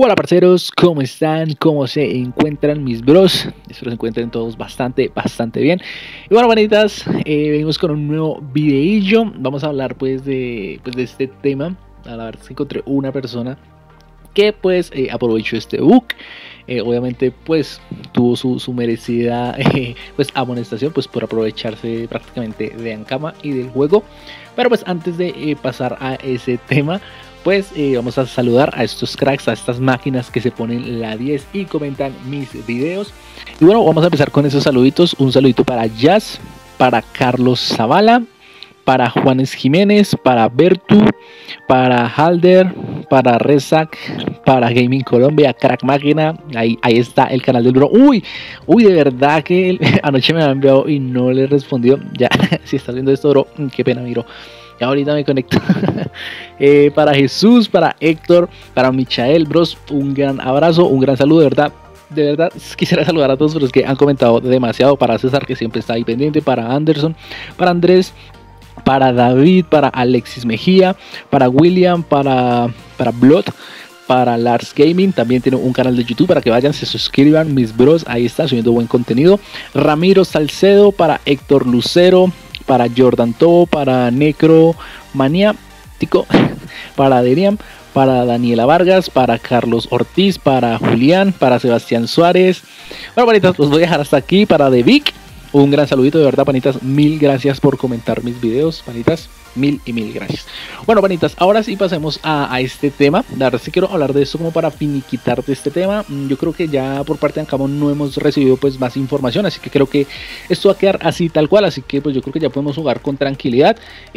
Hola parceros, ¿cómo están? ¿Cómo se encuentran mis bros? Espero se encuentren todos bastante bien. Y bueno, manitas, venimos con un nuevo videillo. Vamos a hablar pues de este tema. A la verdad es que encontré una persona que pues aprovechó este bug. Obviamente pues tuvo su merecida pues amonestación pues por aprovecharse prácticamente de Ankama y del juego. Pero pues antes de pasar a ese tema, pues vamos a saludar a estos cracks, a estas máquinas que se ponen la 10 y comentan mis videos. Y bueno, vamos a empezar con esos saluditos. Un saludito para Jazz, para Carlos Zavala, para Juanes Jiménez, para Bertu, para Halder, para Rezac, para Gaming Colombia, Crack Máquina. Ahí está el canal del bro. Uy, de verdad que anoche me ha enviado y no le respondió. Ya, si estás viendo esto, bro, qué pena, miro. Ya ahorita me conecto. Para Jesús, para Héctor, para Michael, bros, un gran abrazo, un gran saludo, de verdad quisiera saludar a todos, pero es que han comentado demasiado. Para César, que siempre está ahí pendiente, para Anderson, para Andrés, para David, para Alexis Mejía, para William, para Blood, para Lars Gaming. También tiene un canal de YouTube para que vayan, se suscriban, mis bros, ahí está subiendo buen contenido. Ramiro Salcedo, para Héctor Lucero, para Jordan Tobo, para Necro Maniático, para Deriam, para Daniela Vargas, para Carlos Ortiz, para Julián, para Sebastián Suárez. Bueno, panitas, los voy a dejar hasta aquí. Para The Vic, un gran saludito, de verdad, panitas, mil gracias por comentar mis videos, panitas, mil gracias. Bueno, panitas, ahora sí pasemos a este tema. La verdad es que quiero hablar de esto como para finiquitar de este tema. Yo creo que ya por parte de Ankama no hemos recibido pues más información, así que creo que esto va a quedar así tal cual, así que pues yo creo que ya podemos jugar con tranquilidad.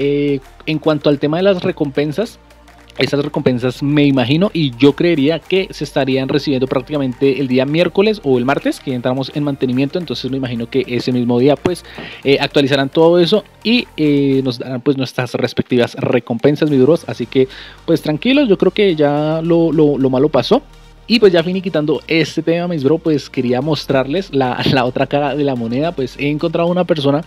En cuanto al tema de las recompensas, esas recompensas me imagino y yo creería que se estarían recibiendo prácticamente el día miércoles o el martes, que entramos en mantenimiento. Entonces me imagino que ese mismo día pues actualizarán todo eso y nos darán pues nuestras respectivas recompensas, mis duros. Así que pues tranquilos, yo creo que ya lo malo pasó. Y pues ya finiquitando este tema, mis bro, pues quería mostrarles la otra cara de la moneda. Pues he encontrado una persona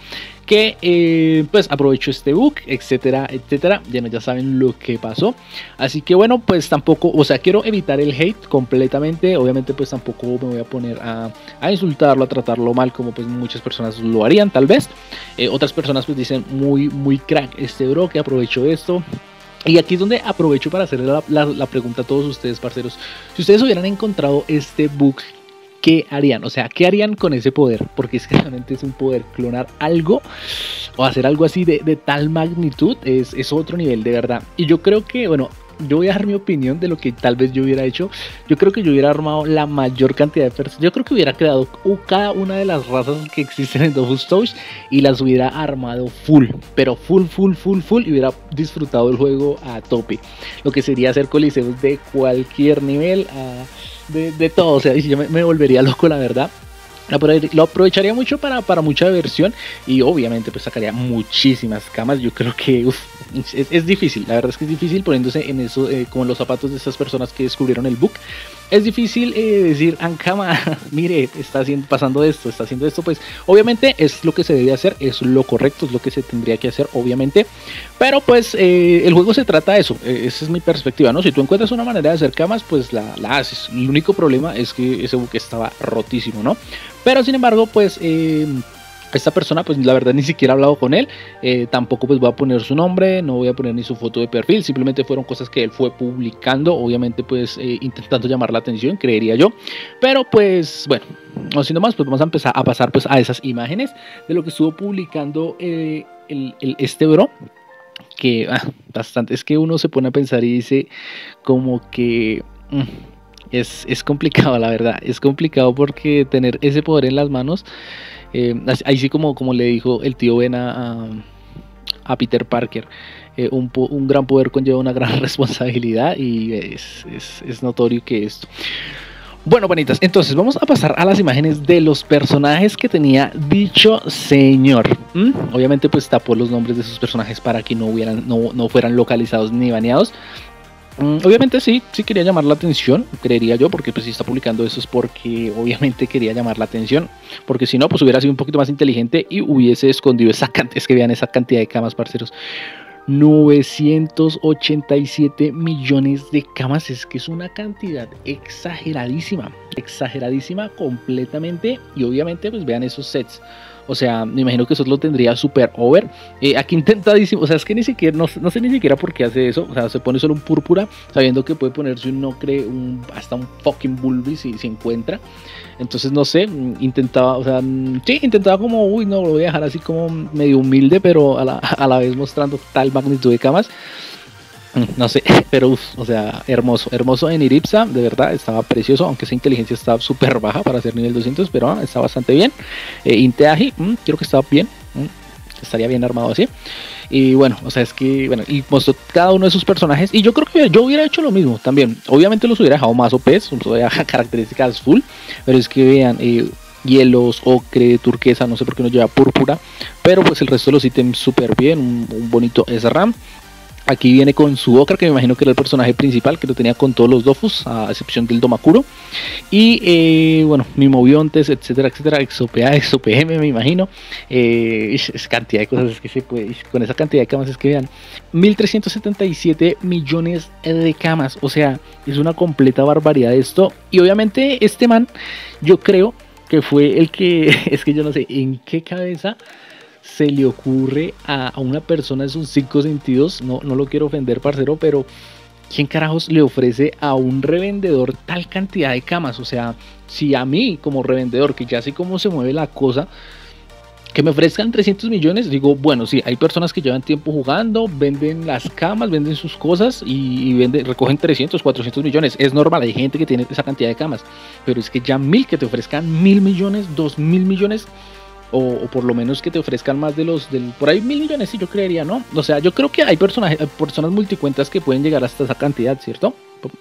que pues aprovechó este bug, etcétera. Ya saben lo que pasó. Así que bueno, pues tampoco, o sea, quiero evitar el hate completamente. Obviamente pues tampoco me voy a poner a insultarlo, a tratarlo mal como pues muchas personas lo harían tal vez. Otras personas pues dicen muy crack este bro que aprovechó esto. Y aquí es donde aprovecho para hacerle la pregunta a todos ustedes, parceros. Si ustedes hubieran encontrado este bug, ¿qué harían? O sea, ¿qué harían con ese poder? Porque es que realmente es un poder. Clonar algo o hacer algo así de tal magnitud es otro nivel, de verdad. Y yo creo que, bueno, yo voy a dar mi opinión de lo que tal vez yo hubiera hecho. Yo creo que yo hubiera armado la mayor cantidad de personas. Yo creo que hubiera creado cada una de las razas que existen en Dofus Touch y las hubiera armado full, pero full y hubiera disfrutado el juego a tope. Lo que sería hacer coliseos de cualquier nivel, de todo. O sea, yo me volvería loco, la verdad. Lo aprovecharía mucho para mucha diversión y obviamente pues sacaría muchísimas camas. Yo creo que es difícil, la verdad es que es difícil poniéndose en eso, como en los zapatos de estas personas que descubrieron el bug. Es difícil decir, Ankama, mire, está pasando esto, está haciendo esto. Pues obviamente es lo que se debe hacer, es lo correcto, es lo que se tendría que hacer, obviamente. Pero pues el juego se trata de eso, esa es mi perspectiva, ¿no? Si tú encuentras una manera de hacer camas, pues la haces. El único problema es que ese bug estaba rotísimo, ¿no? Pero sin embargo, pues esta persona, pues la verdad ni siquiera he hablado con él. Tampoco pues voy a poner su nombre, no voy a poner ni su foto de perfil. Simplemente fueron cosas que él fue publicando, obviamente pues intentando llamar la atención, creería yo. Pero pues bueno, no siendo más, pues vamos a empezar a pasar pues a esas imágenes de lo que estuvo publicando este bro. Que bastante, es que uno se pone a pensar y dice como que es complicado, la verdad. Es complicado porque tener ese poder en las manos, ahí sí como le dijo el tío Ben a Peter Parker, un gran poder conlleva una gran responsabilidad y es notorio que esto. Bueno, panitas, entonces vamos a pasar a las imágenes de los personajes que tenía dicho señor. Obviamente pues tapó los nombres de sus personajes para que no fueran localizados ni baneados. Obviamente sí quería llamar la atención, creería yo, porque pues si está publicando eso es porque obviamente quería llamar la atención, porque si no pues hubiera sido un poquito más inteligente y hubiese escondido esa cantidad, es que vean esa cantidad de camas, parceros. 987 millones de camas. Es que es una cantidad exageradísima, exageradísima completamente. Y obviamente pues vean esos sets. O sea, me imagino que eso lo tendría super over. Aquí intentadísimo, o sea, es que ni siquiera, no sé ni siquiera por qué hace eso. O sea, se pone solo un púrpura, sabiendo que puede ponerse un Nocre, hasta un fucking Bulby si encuentra. Entonces, no sé, intentaba, o sea, sí, intentaba como, uy, no, lo voy a dejar así como medio humilde, pero a la vez mostrando tal magnitud de camas. No sé, pero o sea, hermoso, hermoso en Iripsa, de verdad, estaba precioso, aunque esa inteligencia está súper baja para ser nivel 200, pero está bastante bien. Inteagi, creo que estaba bien, estaría bien armado así. Y bueno, o sea, es que, bueno, y mostró cada uno de sus personajes, y yo creo que yo hubiera hecho lo mismo también. Obviamente los hubiera dejado más OPs, hubiera características full, pero es que vean, hielos, ocre, turquesa, no sé por qué no lleva púrpura, pero pues el resto de los ítems súper bien, un bonito SRAM. Aquí viene con su Okra, que me imagino que era el personaje principal, que lo tenía con todos los Dofus, a excepción del Domakuro. Y bueno, Mimobiontes, etcétera, etcétera, Exopea, Exopm, me imagino. Es cantidad de cosas, es que se puede, con esa cantidad de camas, es que vean, 1377 millones de camas. O sea, es una completa barbaridad esto. Y obviamente este man, yo creo que fue el que, es que yo no sé en qué cabeza se le ocurre a una persona de sus 5 sentidos, no lo quiero ofender, parcero, pero ¿quién carajos le ofrece a un revendedor tal cantidad de camas? O sea, si a mí como revendedor, que ya sé cómo se mueve la cosa, que me ofrezcan 300 millones, digo, bueno, sí, hay personas que llevan tiempo jugando, venden las camas, venden sus cosas y recogen 300, 400 millones, es normal, hay gente que tiene esa cantidad de camas, pero es que ya que te ofrezcan 1000 millones, 2000 millones, o por lo menos que te ofrezcan más por ahí 1000 millones, sí, yo creería, ¿no? O sea, yo creo que hay personas multicuentas que pueden llegar hasta esa cantidad, ¿cierto?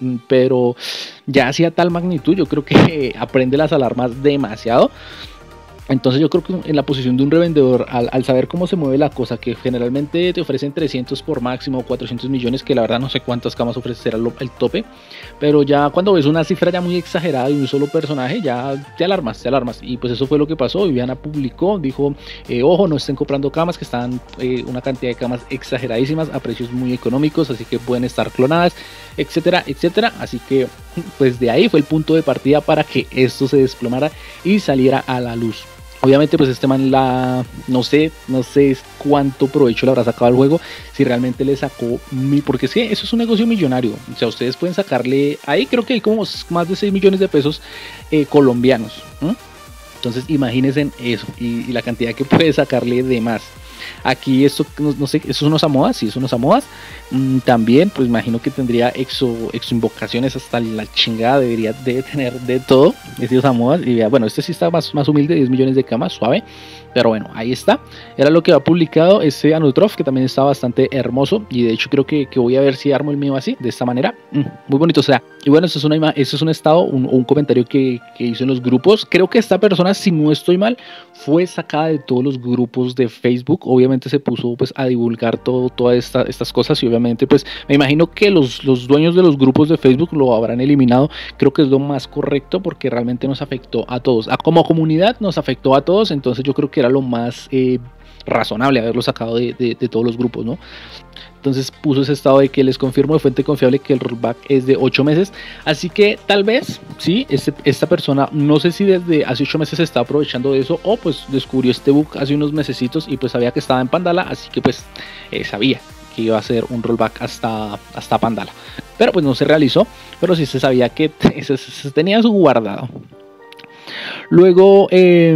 Pero ya hacia tal magnitud, yo creo que aprende las alarmas demasiado. Entonces yo creo que en la posición de un revendedor, al saber cómo se mueve la cosa, que generalmente te ofrecen 300 por máximo, 400 millones, que la verdad no sé cuántas camas ofrecerá el tope, pero ya cuando ves una cifra ya muy exagerada de un solo personaje, ya te alarmas, y pues eso fue lo que pasó. Viviana publicó, dijo, ojo, no estén comprando camas, que están una cantidad de camas exageradísimas a precios muy económicos, así que pueden estar clonadas, etcétera, etcétera. Así que pues de ahí fue el punto de partida para que esto se desplomara y saliera a la luz. Obviamente pues este man no sé cuánto provecho le habrá sacado al juego, si realmente le sacó porque es que eso es un negocio millonario. O sea, ustedes pueden sacarle, ahí creo que hay como más de 6 millones de pesos colombianos, ¿eh? Entonces imagínense eso y la cantidad que puede sacarle de más. Aquí esto, no sé, ¿eso es unos Amoas? Sí, es unos Amoas. También, pues imagino que tendría exo invocaciones hasta la chingada, debe tener de todo, esos Amoas. Y vea, bueno, este sí está más humilde, 10 millones de camas, suave. Pero bueno, ahí está. Era lo que ha publicado ese Anutrof, que también está bastante hermoso. Y de hecho creo que voy a ver si armo el mío así, de esta manera. Muy bonito, o sea. Y bueno, esto es un estado, un comentario que hizo en los grupos. Creo que esta persona, si no estoy mal, fue sacada de todos los grupos de Facebook. Obviamente se puso pues a divulgar todas estas cosas. Y obviamente pues me imagino que los dueños de los grupos de Facebook lo habrán eliminado. Creo que es lo más correcto, porque realmente nos afectó a todos. Como comunidad nos afectó a todos. Entonces yo creo que era lo más razonable haberlo sacado de todos los grupos, ¿no? Entonces puso ese estado de que les confirmo de fuente confiable que el rollback es de 8 meses. Así que tal vez, sí, esta persona, no sé si desde hace 8 meses se está aprovechando de eso, o pues descubrió este bug hace unos mesecitos y pues sabía que estaba en Pandala, así que pues sabía que iba a hacer un rollback hasta Pandala. Pero pues no se realizó, pero sí se sabía que se tenía su guardado. Luego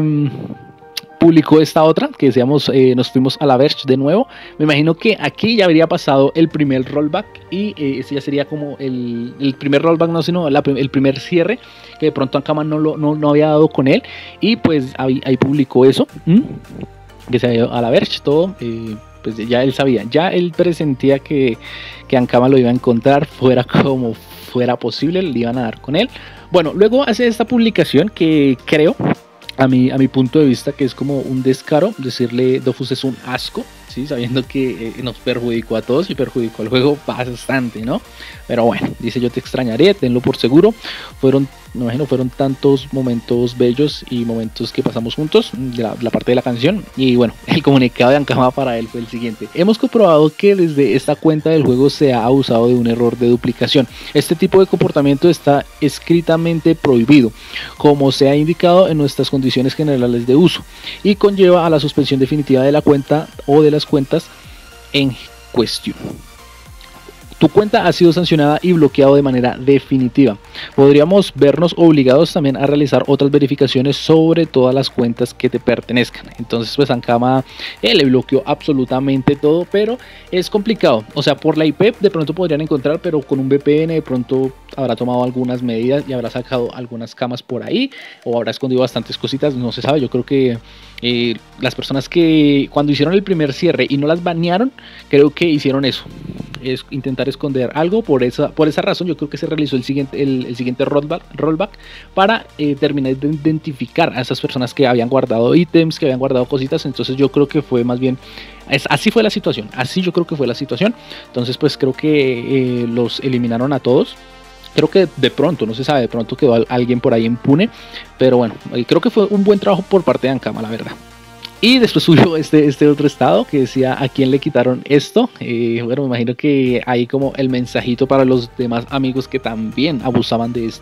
publicó esta otra, que decíamos, nos fuimos a la Verge de nuevo. Me imagino que aquí ya habría pasado el primer rollback, y ese ya sería como el primer rollback, no, sino el primer cierre, que de pronto Ankama no había dado con él, y pues ahí publicó eso, que se había ido a la Verge, todo, pues ya él sabía, ya él presentía que Ankama lo iba a encontrar, fuera como fuera posible, le iban a dar con él. Bueno, luego hace esta publicación que creo, a mi punto de vista, que es como un descaro decirle Dofus es un asco, ¿sí? Sabiendo que nos perjudicó a todos y perjudicó al juego bastante, ¿no? Pero bueno, dice: yo te extrañaré, tenlo por seguro. Fueron me imagino fueron tantos momentos bellos y momentos que pasamos juntos, la parte de la canción. Y bueno, el comunicado de Ankama para él fue el siguiente: hemos comprobado que desde esta cuenta del juego se ha abusado de un error de duplicación. Este tipo de comportamiento está escritamente prohibido, como se ha indicado en nuestras condiciones generales de uso, y conlleva a la suspensión definitiva de la cuenta o de las cuentas en cuestión. Tu cuenta ha sido sancionada y bloqueado de manera definitiva. Podríamos vernos obligados también a realizar otras verificaciones sobre todas las cuentas que te pertenezcan. Entonces pues Ankama le bloqueó absolutamente todo, pero es complicado. O sea, por la IP de pronto podrían encontrar, pero con un VPN de pronto habrá tomado algunas medidas y habrá sacado algunas camas por ahí, o habrá escondido bastantes cositas, no se sabe. Yo creo que las personas que cuando hicieron el primer cierre y no las banearon, creo que hicieron eso, es intentar esconder algo. Por esa razón yo creo que se realizó el siguiente rollback para terminar de identificar a esas personas que habían guardado ítems, que habían guardado cositas. Entonces yo creo que fue más bien así fue la situación, así yo creo que fue la situación. Entonces pues creo que los eliminaron a todos. Creo que de pronto, no se sabe, de pronto quedó alguien por ahí impune, pero bueno, creo que fue un buen trabajo por parte de Ankama, la verdad. Y después subió este otro estado que decía: ¿a quién le quitaron esto? Bueno, me imagino que hay como el mensajito para los demás amigos que también abusaban de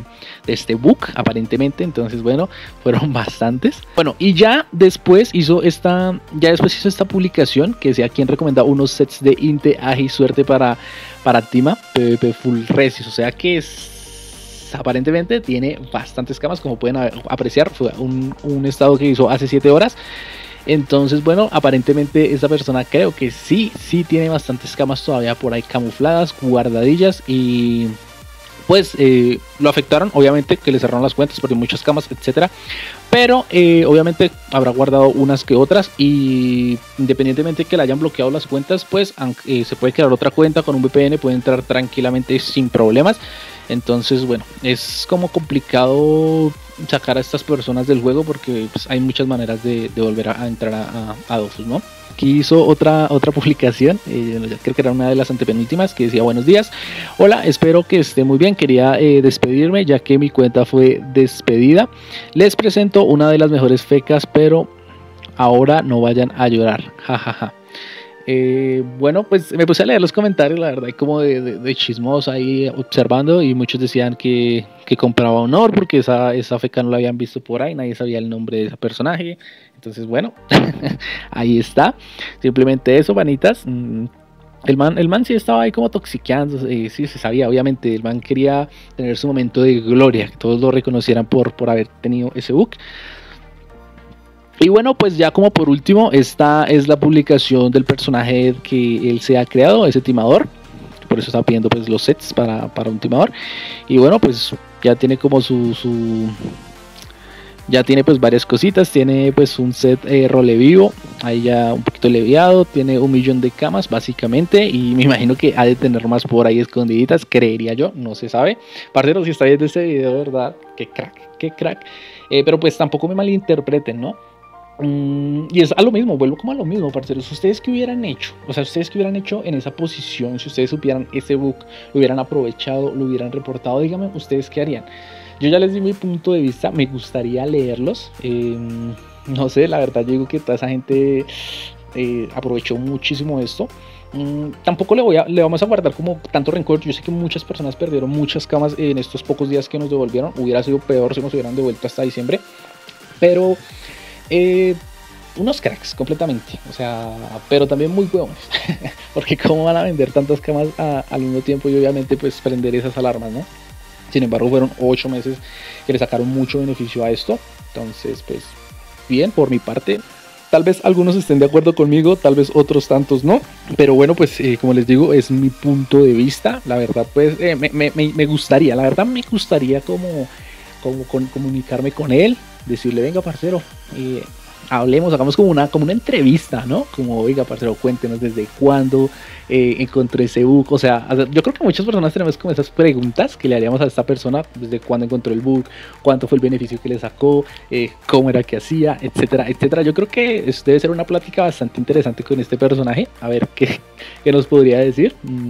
este bug, aparentemente. Entonces, bueno, fueron bastantes. Bueno, y ya después hizo esta publicación que decía: ¿a quién recomendaba unos sets de Inte, Agi, suerte para Tima, PvP Full Resis? O sea que aparentemente tiene bastantes camas, como pueden apreciar. Fue un estado que hizo hace 7 horas. Entonces bueno, aparentemente esta persona creo que sí tiene bastantes camas todavía por ahí camufladas, guardadillas, y pues lo afectaron, obviamente, que le cerraron las cuentas porque muchas camas, etcétera. Pero obviamente habrá guardado unas que otras, y independientemente que le hayan bloqueado las cuentas, pues se puede crear otra cuenta con un VPN, puede entrar tranquilamente sin problemas. Entonces bueno, es como complicado sacar a estas personas del juego porque pues, hay muchas maneras de volver a entrar a Dofus, ¿no? Aquí hizo otra publicación, creo que era una de las antepenúltimas, que decía: buenos días, hola, espero que esté muy bien. Quería despedirme ya que mi cuenta fue despedida. Les presento una de las mejores fecas, pero ahora no vayan a llorar, jajaja. Bueno, pues me puse a leer los comentarios, la verdad, como de chismosa ahí observando, y muchos decían que compraba honor porque esa feca no la habían visto por ahí, nadie sabía el nombre de ese personaje. Entonces bueno, ahí está, simplemente eso, vanitas. El man sí estaba ahí como toxiqueando, sí se sabía, obviamente. El man quería tener su momento de gloria, que todos lo reconocieran por haber tenido ese bug. Y bueno, pues ya como por último, esta es la publicación del personaje que él se ha creado, ese timador. Por eso está pidiendo pues los sets para un timador. Y bueno, pues ya tiene como ya tiene pues varias cositas. Tiene pues un set role vivo, ahí ya un poquito leviado. Tiene 1.000.000 de camas básicamente, y me imagino que ha de tener más por ahí escondiditas, creería yo, no se sabe. Parceros, si está viendo este video, ¿verdad? Qué crack. Pero pues tampoco me malinterpreten, ¿no? Y es a lo mismo, vuelvo como a lo mismo, parceros. ¿Ustedes qué hubieran hecho? O sea, ¿ustedes qué hubieran hecho en esa posición? Si ustedes supieran ese bug, lo hubieran aprovechado, lo hubieran reportado, díganme, ¿ustedes qué harían? Yo ya les di mi punto de vista, me gustaría leerlos. No sé, la verdad, yo digo que toda esa gente aprovechó muchísimo esto. Tampoco le vamos a guardar como tanto rencor. Yo sé que muchas personas perdieron muchas camas en estos pocos días que nos devolvieron. Hubiera sido peor si nos hubieran devuelto hasta diciembre. Pero unos cracks completamente, o sea, pero también muy huevones. Porque cómo van a vender tantas camas al mismo tiempo, y obviamente pues prender esas alarmas, ¿no? Sin embargo, fueron 8 meses que le sacaron mucho beneficio a esto. Entonces pues bien, por mi parte. Tal vez algunos estén de acuerdo conmigo, tal vez otros tantos no. Pero bueno, pues como les digo, es mi punto de vista. La verdad pues me gustaría, la verdad me gustaría como comunicarme con él, decirle: venga, parcero, hablemos, hagamos como una entrevista, ¿no? Como: oiga, parcero, cuéntenos desde cuándo encontré ese bug. O sea, yo creo que muchas personas tenemos como esas preguntas que le haríamos a esta persona: desde cuándo encontró el bug, cuánto fue el beneficio que le sacó, cómo era que hacía, etcétera, etcétera. Yo creo que debe ser una plática bastante interesante con este personaje, a ver qué nos podría decir.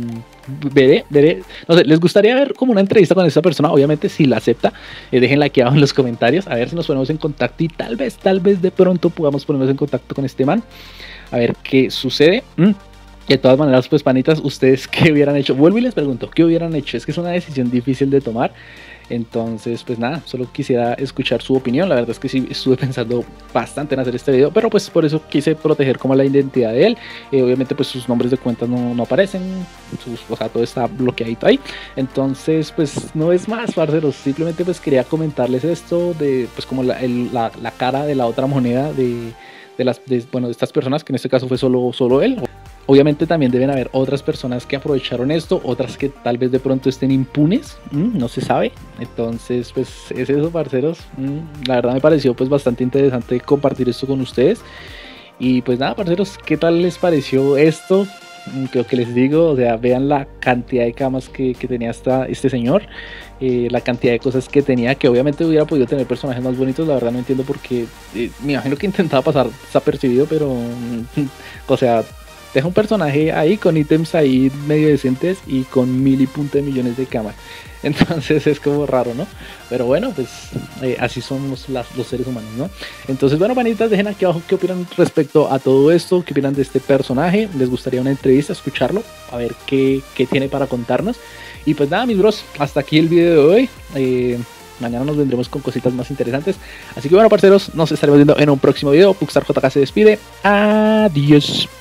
veré, no sé, ¿les gustaría ver como una entrevista con esta persona? Obviamente si la acepta, déjenla aquí abajo en los comentarios, a ver si nos ponemos en contacto y tal vez de pronto podamos ponernos en contacto con este man, a ver qué sucede. De todas maneras, pues panitas, ¿ustedes qué hubieran hecho? Vuelvo y les pregunto, ¿qué hubieran hecho? Es que es una decisión difícil de tomar. Entonces, pues nada, solo quisiera escuchar su opinión. La verdad es que sí estuve pensando bastante en hacer este video, pero pues por eso quise proteger como la identidad de él. Obviamente pues sus nombres de cuentas no aparecen, o sea, todo está bloqueadito ahí. Entonces, pues no es más, parceros. Simplemente pues quería comentarles esto de pues como la cara de la otra moneda de estas personas, que en este caso fue solo él. Obviamente también deben haber otras personas que aprovecharon esto, otras que tal vez de pronto estén impunes, no se sabe. Entonces, pues es eso, parceros. La verdad me pareció pues bastante interesante compartir esto con ustedes. Y pues nada, parceros, ¿qué tal les pareció esto? Creo que les digo, o sea, vean la cantidad de camas que tenía este señor, la cantidad de cosas que tenía, que obviamente hubiera podido tener personajes más bonitos. La verdad no entiendo por qué, me imagino que intentaba pasar desapercibido, pero, o sea, deja un personaje ahí con ítems ahí medio decentes y con mil y punto de millones de camas. Entonces es como raro, ¿no? Pero bueno, pues así son los seres humanos, ¿no? Entonces, bueno, panitas, dejen aquí abajo qué opinan respecto a todo esto, qué opinan de este personaje. ¿Les gustaría una entrevista, escucharlo, a ver qué tiene para contarnos? Y pues nada, mis bros, hasta aquí el video de hoy. Mañana nos vendremos con cositas más interesantes. Así que bueno, parceros, nos estaremos viendo en un próximo video. Puxar JK se despide. Adiós.